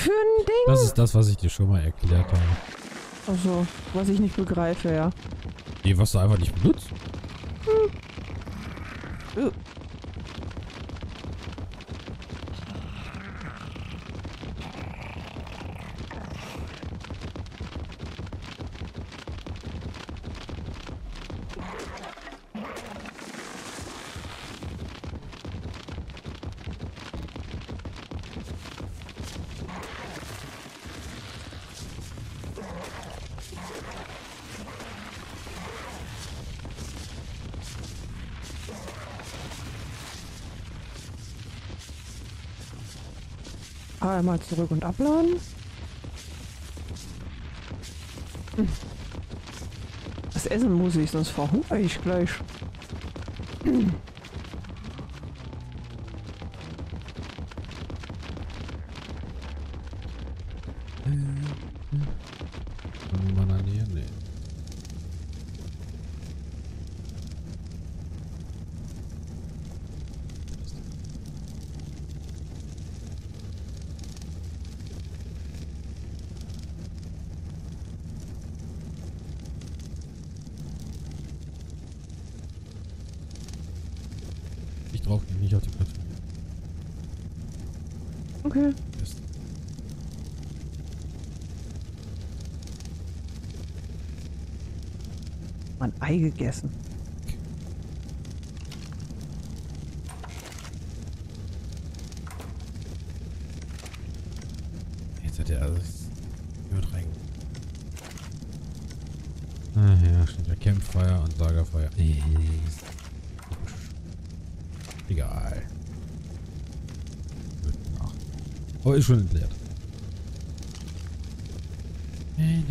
für ein Ding? Das ist das, was ich dir schon mal erklärt habe. Also, was ich nicht begreife, ja. Nee, was du einfach nicht benutzt. Einmal zurück und abladen. Das essen muss ich, sonst verhungere ich gleich. Nee. Ich drauf, nicht auf die Plattform. Okay. Ist. Ein Ei gegessen. Jetzt hat er alles mit rein. Ah ja, stimmt. Der Campfire und Lagerfeuer. Egal. Wird nach. Aber ist schon entleert. Nee.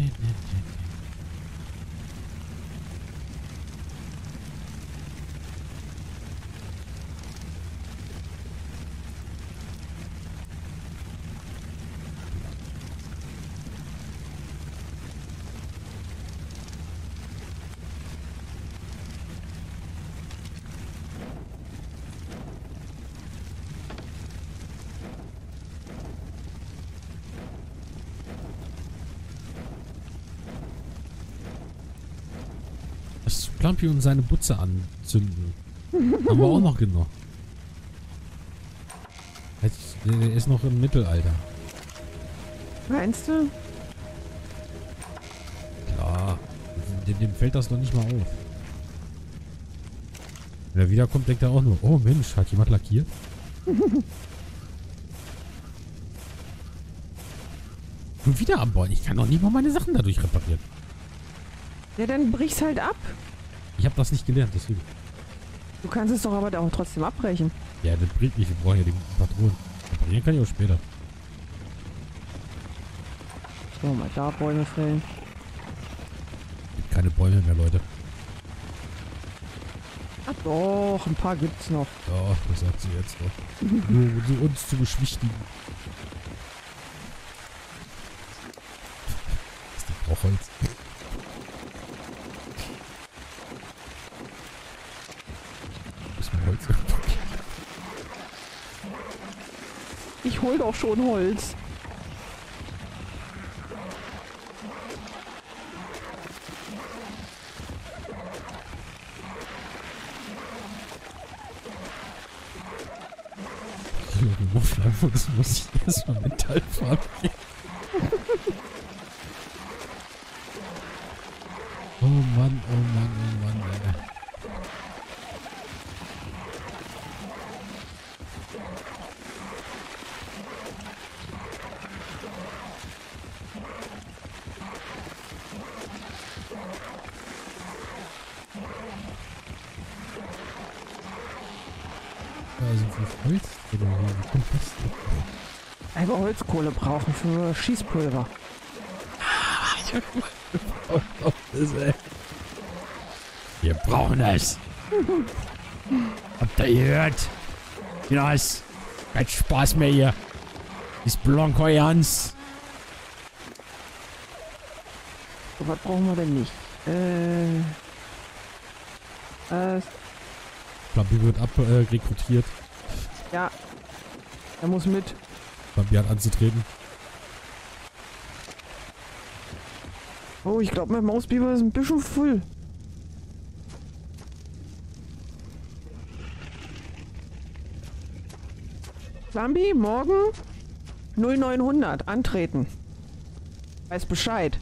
Das Plampi und seine Butze anzünden. Haben wir auch noch genug. Der ist noch im Mittelalter. Meinst du? Klar. Dem fällt das noch nicht mal auf. Wenn er wiederkommt, denkt er auch nur, oh Mensch, hat jemand lackiert? Und wieder anbauen. Ich kann doch nicht mal meine Sachen dadurch reparieren. Ja, dann brich's halt ab. Ich habe das nicht gelernt, deswegen. Du kannst es doch aber auch trotzdem abbrechen. Ja, das bringt nicht. Wir brauchen ja die Patronen. Reparieren kann ich auch später. So, mal da Bäume fällen. Gibt keine Bäume mehr, Leute. Ach doch, ein paar gibt's noch. Ja, das sagt sie jetzt doch. Nur um sie uns zu beschwichtigen. Das ist die Brauchholz. Ist mein Holz irgendwo? Ich hol doch schon Holz. Das muss ich erstmal Metall fabrizieren. Oh Mann, ey. Also für Holz oder wie kommt das denn? Weil wir Holzkohle brauchen für Schießpulver. Wir brauchen es. Habt ihr gehört? Ja, es kein Spaß mehr hier. Ist Blancoyans. So, was brauchen wir denn nicht? Flambi wird rekrutiert. Ja. Er muss mit. Flambi hat anzutreten. Oh, ich glaube, mein Mausbiber ist ein bisschen voll. Lambi, morgen 0900 antreten. Weiß Bescheid.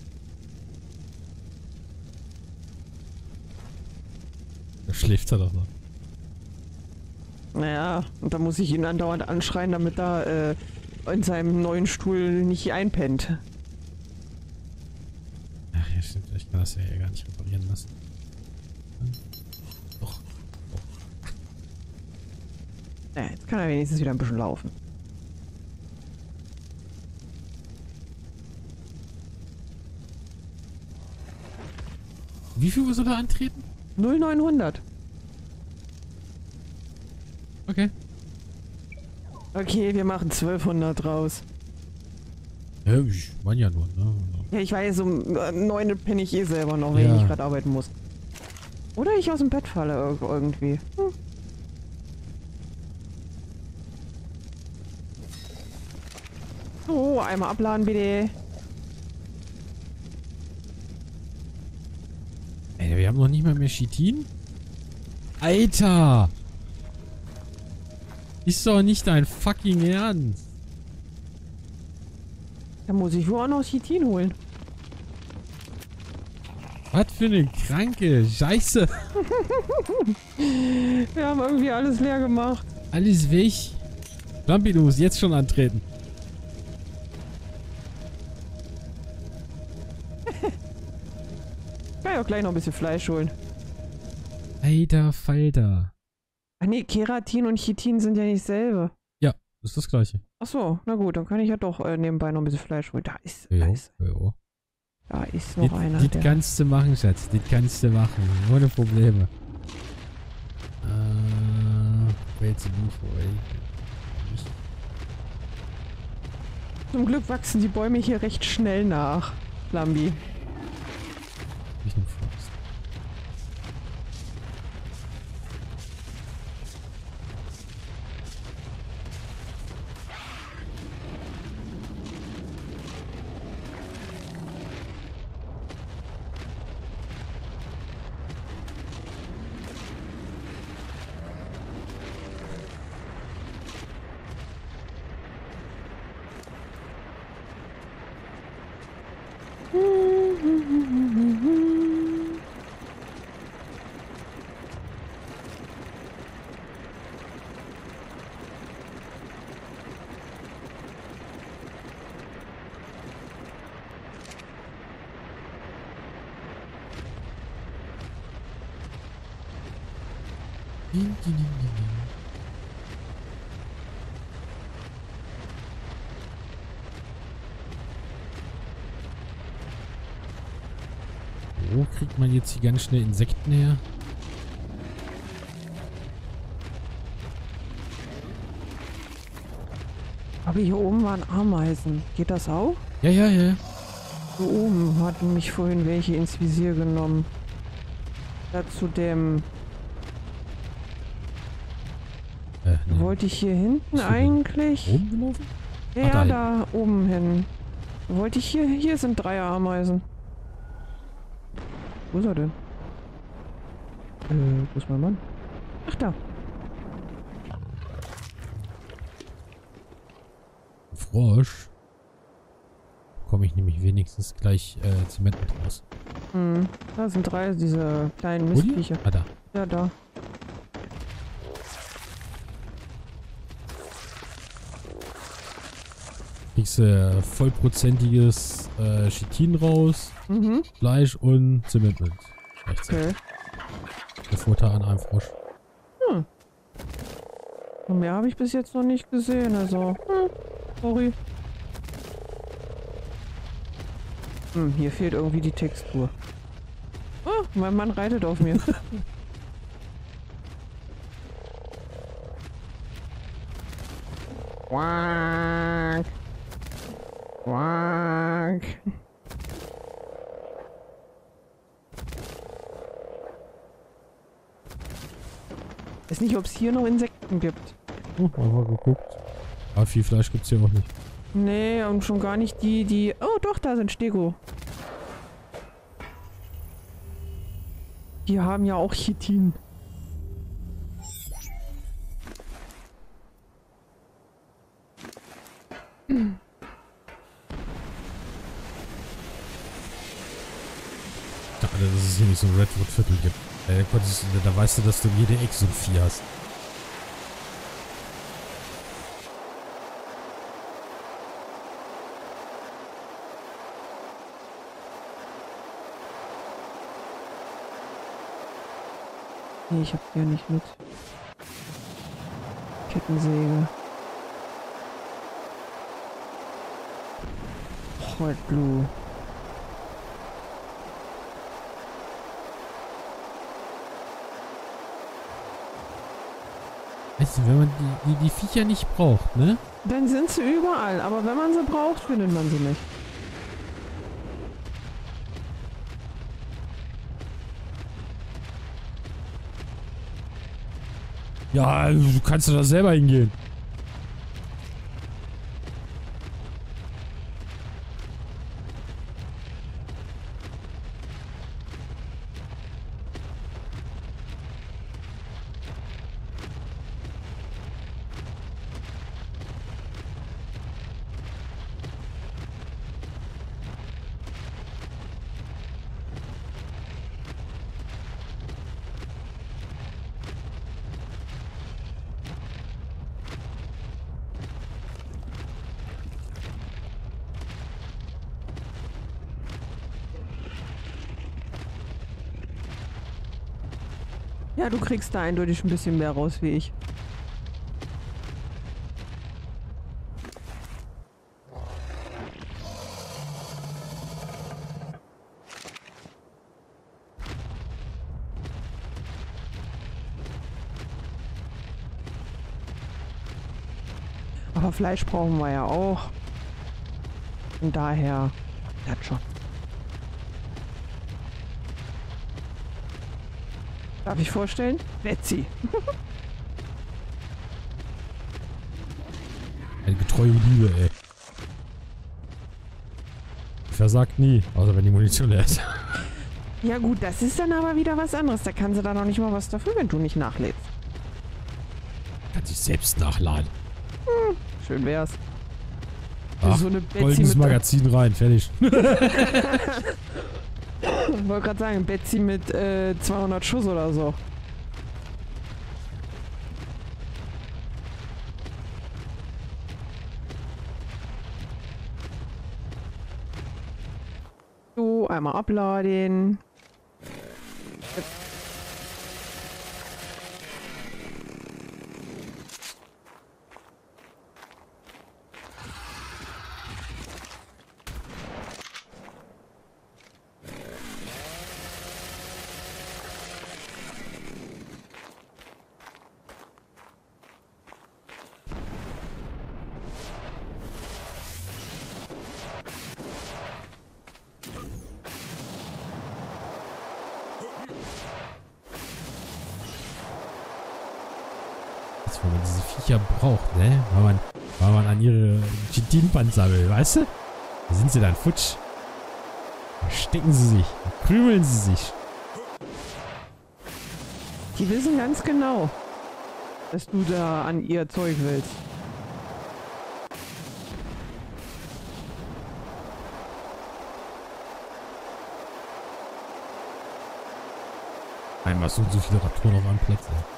Da schläft er doch noch. Naja, und da muss ich ihn andauernd anschreien, damit er in seinem neuen Stuhl nicht einpennt. Ach ja, stimmt. Ich kann das ja gar nicht reparieren lassen. Doch. Naja, jetzt kann er wenigstens wieder ein bisschen laufen. Wie viel Uhr soll er antreten? 0900. Okay. Okay, wir machen 1200 draus. Ja, ich meine ja nur, ne? Ja, ich weiß, um 9 penne ich eh selber noch, wenn ich gerade arbeiten muss. Oder ich aus dem Bett falle irgendwie. Hm. Oh, einmal abladen bitte. Ey, wir haben noch nicht mal mehr Chitin? Alter! Ist doch nicht dein fucking Ernst. Da muss ich wohl auch noch Chitin holen. Was für eine kranke Scheiße. Wir haben irgendwie alles leer gemacht. Alles weg. Lampi, du musst jetzt schon antreten. Kann ja auch gleich noch ein bisschen Fleisch holen. Alter Falter. Ach nee, Keratin und Chitin sind ja nicht dasselbe. Ja, das ist das gleiche. Ach so, na gut, dann kann ich ja doch nebenbei noch ein bisschen Fleisch holen. Da ist noch einer. Das kannst du machen, Schatz. Das kannst du machen. Ohne Probleme. Jetzt Zum Glück wachsen die Bäume hier recht schnell nach, Lambi. Nicht nur Frost. Wo kriegt man jetzt hier ganz schnell Insekten her? Aber hier oben waren Ameisen. Geht das auch? Ja. Hier oben hatten mich vorhin welche ins Visier genommen. Da zu dem... Nee. Wollte ich hier hinten eigentlich? Oben gelaufen? Ja, Ach, da oben hin. Wollte ich hier... Hier sind 3 Ameisen. Wo ist er denn? Wo ist mein Mann? Ach, da. Frosch. Komme ich nämlich wenigstens gleich Zement mit raus. Da sind 3 diese kleinen Wo die? Mistviecher. Ah, da. Ja, da. Kriegst vollprozentiges Chitin raus, Mhm. Fleisch und Zement mit. Okay. Der Vorteil an einem Frosch. Und mehr habe ich bis jetzt noch nicht gesehen, also. Sorry. Hier fehlt irgendwie die Textur. Oh, mein Mann reitet auf mir. Quack. Quack. Weiß nicht, ob es hier noch Insekten gibt. Einfach geguckt. Aber viel Fleisch gibt's hier auch nicht. Nee, und schon gar nicht die... Oh, doch, da sind Stego. Die haben ja auch Chitin. Ich dachte, dass es hier nicht so ein Redwood-Viertel gibt. Da weißt du, dass du in jeder Ecke so ein Vieh hast. Nee, ich hab die ja nicht mit. Kettensäge. Hot Blue. Weißt du, wenn man die Viecher nicht braucht, ne? Dann sind sie überall, aber wenn man sie braucht, findet man sie nicht. Ja, du kannst da selber hingehen. Ja, du kriegst da eindeutig ein bisschen mehr raus wie ich. Aber Fleisch brauchen wir ja auch. Und daher, das schon. Darf ich vorstellen? Betsy. Eine getreue Liebe, ey. Versagt nie, außer wenn die Munition leer ist. Ja gut, das ist dann aber wieder was anderes. Da kann sie da noch nicht mal was dafür, wenn du nicht nachlädst. Kann sich selbst nachladen. Schön wär's. Ach, So eine Betsy goldenes mit Magazin rein, fertig. Ich wollte gerade sagen, Betsy mit 200 Schuss oder so. So, einmal abladen. Wenn man diese Viecher braucht, ne? Weil man an ihre Chitinpanzer will, weißt du? Da sind sie dann futsch. Da stecken sie sich. Da krümeln sie sich. Die wissen ganz genau, dass du da an ihr Zeug willst. Einmal so viele Raptoren auf einem Platz, ey.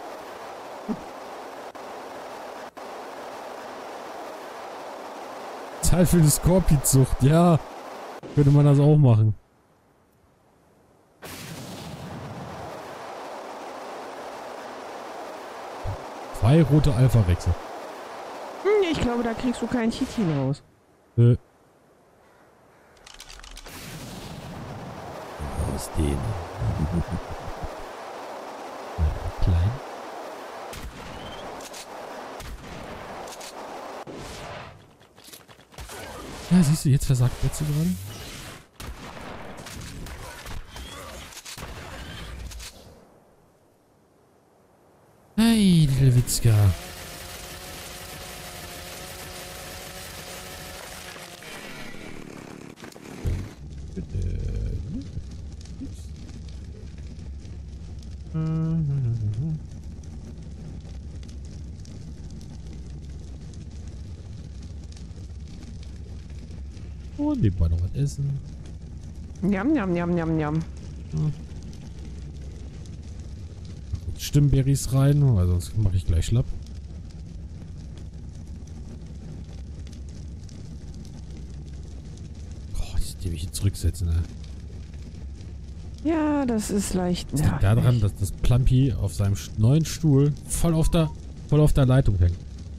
Teil für eine Skorpizucht, ja. Könnte man das auch machen. Zwei rote Alpha-Rechse. Ich glaube, da kriegst du keinen Chitin raus. Nö. Aus denen. Klein. Ja, siehst du, jetzt versagt Betsy gerade. Hey, Little Witzka. Und nebenbei noch was essen. Njam, njam, njam, njam, njam. Ja. Stimmbberries rein, weil sonst mache ich gleich schlapp. Gott, die will ich hier zurücksetzen, ne? Ja, das ist leicht. Das liegt daran, dass das Plumpy auf seinem neuen Stuhl voll auf der Leitung hängt.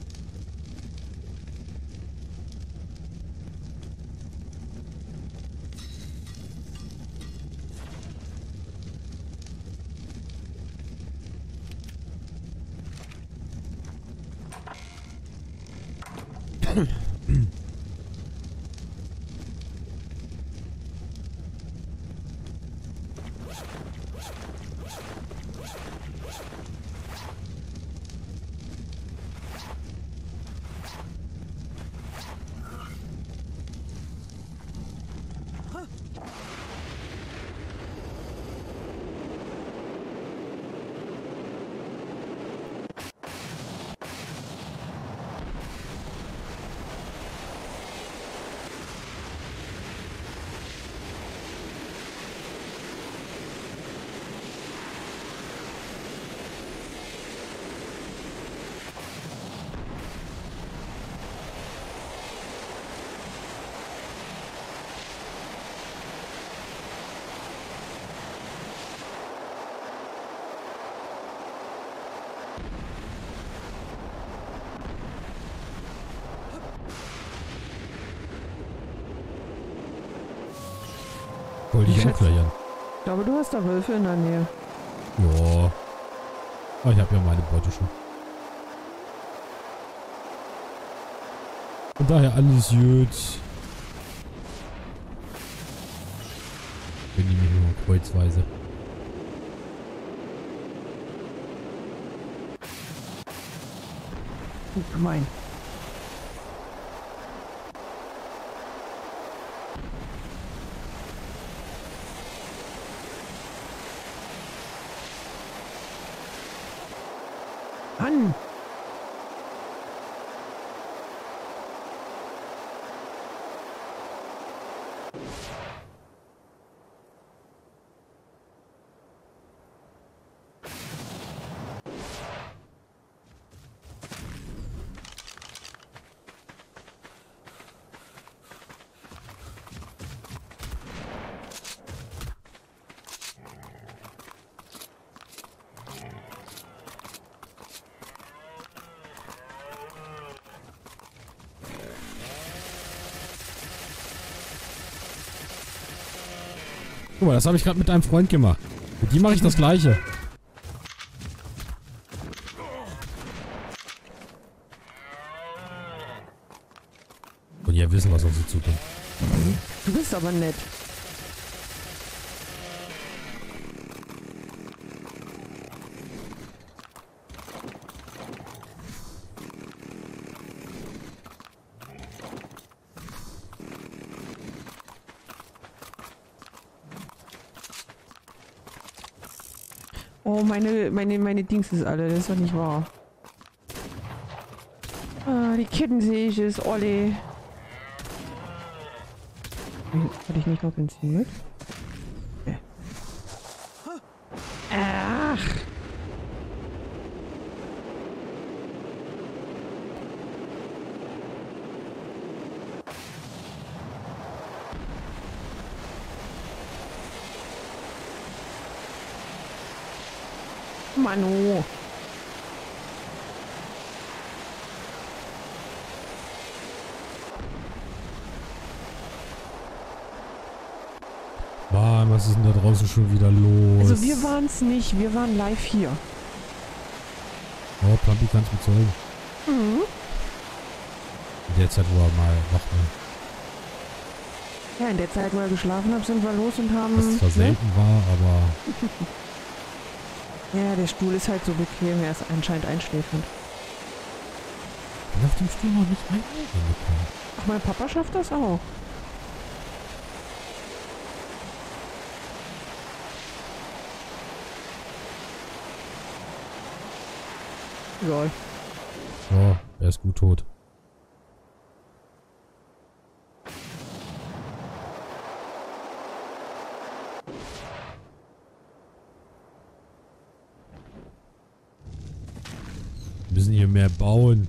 Wollte ich auch gleich an. Ich glaube, du hast da Wölfe in der Nähe. Ja. Aber ich habe ja meine Beute schon. Von daher alles gut. Bin nämlich nur kreuzweise. Gemein. Mann! Guck mal, das habe ich gerade mit einem Freund gemacht. Mit dem mache ich das Gleiche. Und ihr wissen, was auf sie zukommt. Du bist aber nett. Oh, meine Dings ist alle, das ist doch nicht wahr. Ah, die Kitten sehe ich, ist Olli. Hatte ich nicht noch Benzin mit? Nee. Ach! Manu! Mann, was ist denn da draußen schon wieder los? Also wir waren es nicht, wir waren live hier. Oh, Plumpy kann es bezeugen. Mhm. In der Zeit, wo er mal wach war. Ja, in der Zeit, wo er geschlafen hat, sind wir los und haben... Was zwar selten war, aber... Ja, der Stuhl ist halt so bequem, er ist anscheinend einschläfernd. Ich bin auf dem Stuhl noch nicht eingekommen. Ach, mein Papa schafft das auch. Egal. Oh, er ist gut tot. Wir müssen hier mehr bauen.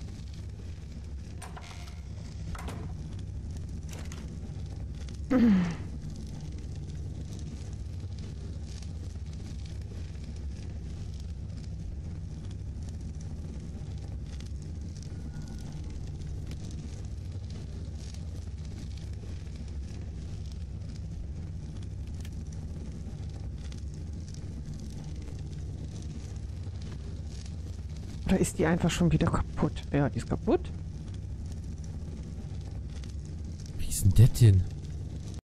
Oder ist die einfach schon wieder kaputt? Ja, die ist kaputt. Wie ist denn das denn?